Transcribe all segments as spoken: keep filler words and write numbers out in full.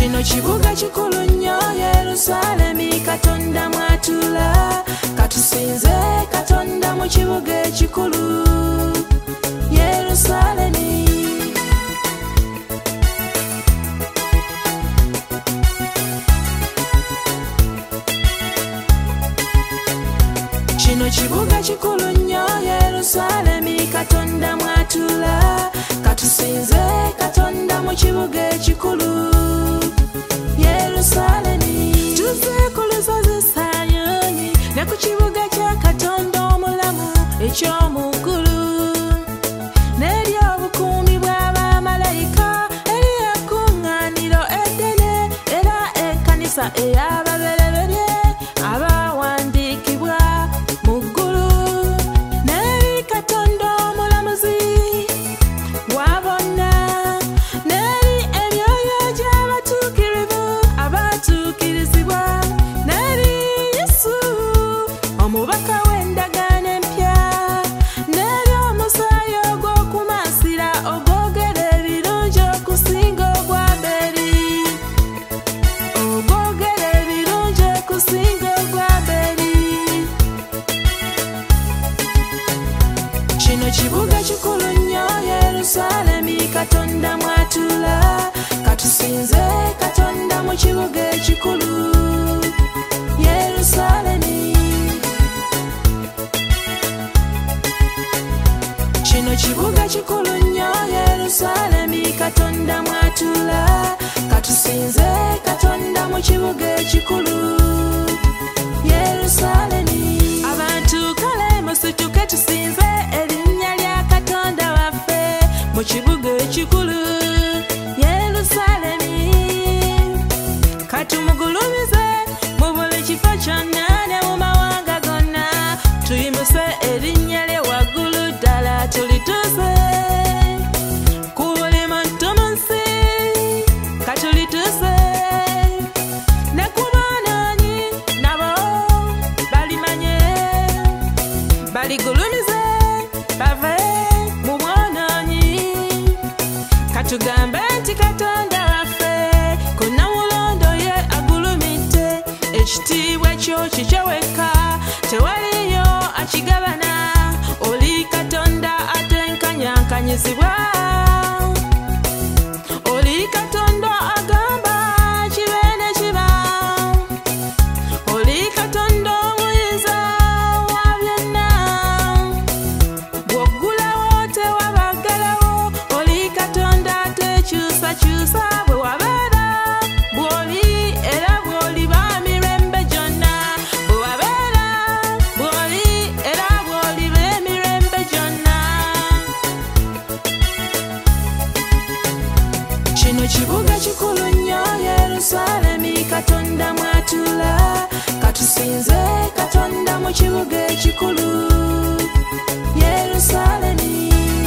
Kino kibuga kikulu nnyo Yerusalemi Katonda mwatula katusinze Katonda mu kibuga ekikulu Yerusalemi. Kino kibuga kikulu nnyo Yerusalemi Katonda mwatula katusinze Katonda mu kibuga ekikulu Yerusalemi. Tuze ku lusozi Sayuni ne ku kibuga kya Katonda omulamu eky'omuggulu n'eri obukuumi bw'abamalayika eri ekkuŋŋaaniro eddene era ekkanisa ey'ababereberye abawandiikibwa mu ggulu n'eri Katonda omulamuzi wa bonna n'eri emyoyo gy'abatuukirivu abatuukirizibwa n'eri Yesu omubaka w'endagaano empya n'eri omusaayi ogw'okumansira ogwogera ebirungi okusinga ogwa Aberi ogwogera ebirungi okusinga ogwa Aberi. Kino kibuga kikulu nnyo Yerusalemi Katonda mwatula katusinze Katonda mu kibuga ekikulu Yerusalemi. Kino kibuga kikulu nnyo Yerusalemi Katonda mwatula katusinze Katonda mu kibuga ekikulu Yerusalemi. Abantu kale musituke tusinze erinnya lya Katonda waffe mu kibuga ekikulu Yerusalemi. Katumugulumize mu buli kifo kyonna ne mu mawanga gonna tuyimbuse erinnya lye waggulu ddala tulituuse ku buli muntu mu nsi katulituuse ne ku boonoonyi nabo balimanye baligulumize bave mu bwonoonyi. Katugambe nti Katonda waffe ku Nawulondo ye agulumidde ekitiibwa ekyo kikye wekka tewaliyo akigabana oli Katonda atenkanyankanyizibwa oli Katonda agamba kibe ne kiba oli Katonda omuyinza wa byonna bw'oggulawo tewabaggalawo oli Katonda atekyusakyusa bwe wabeera bw'oli era bw'oliba emirembe gyonna bwe wabeera bw'oli era bw'oliba emirembe gyonna. Kino kibuga kikulu nnyo Yerusalemi Katonda mwatula katusinze Katonda mu kibuga ekikulu Yerusalemi.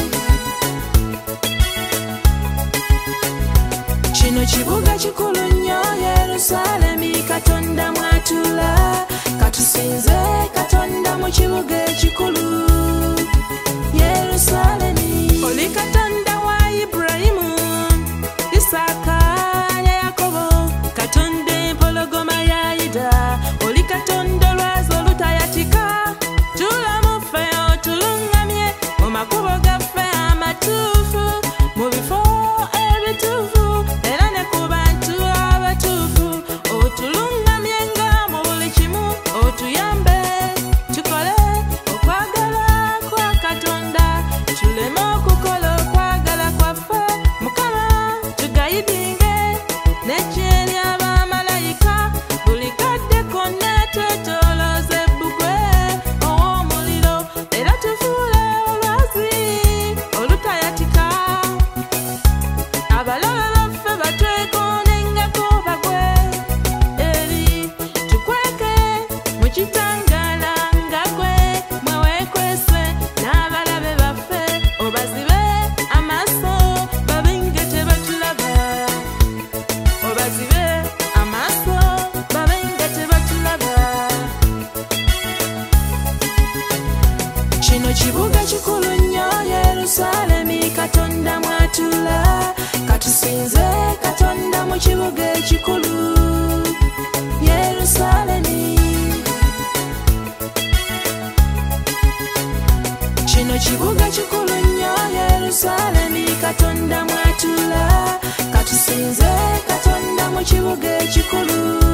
Kino kibuga kikulu nnyo Yerusalemi Katonda mwatula katusinze Katonda mu kibuga ekikulu Yerusalemi. Oli Katonda wa Ibulayimu, Isaaka ne Yakobo, Katonda empologoma ya Yuda, oli Katonda olwazi olutayatika tulamu ffe otulungamye mu makubo gaffe amatuufu mu bifo ebituufu era ne ku bantu abatuufu otulungamye nga mu buli kimu otuyambe tukole okwagala kwa Katonda tuleme okukola okwagala kwaffe Mukama tugayidinge n'eggye ly'abamalayika buli kadde konna twetolooze bbugwe ow'omuliro era tufuule olwazi olutayatika abalabe baffe batwekoonengako bagwe eri tukweke mu kitangaala nga gwe mwe weekwese n'abalabe baffe obazibe amaaso babenge tebatulaba obazibe amaaso babenge tebatulaba. Kino kibuga kikulu nnyo Yerusalemi Katonda mwatula katusinze Katonda mu mu kibuga ekikulu Yerusalemi. Kino kibuga kikulu nnyo Yerusalemi, Katonda mwatula, katusinze Katonda mu kibuga ekikulu.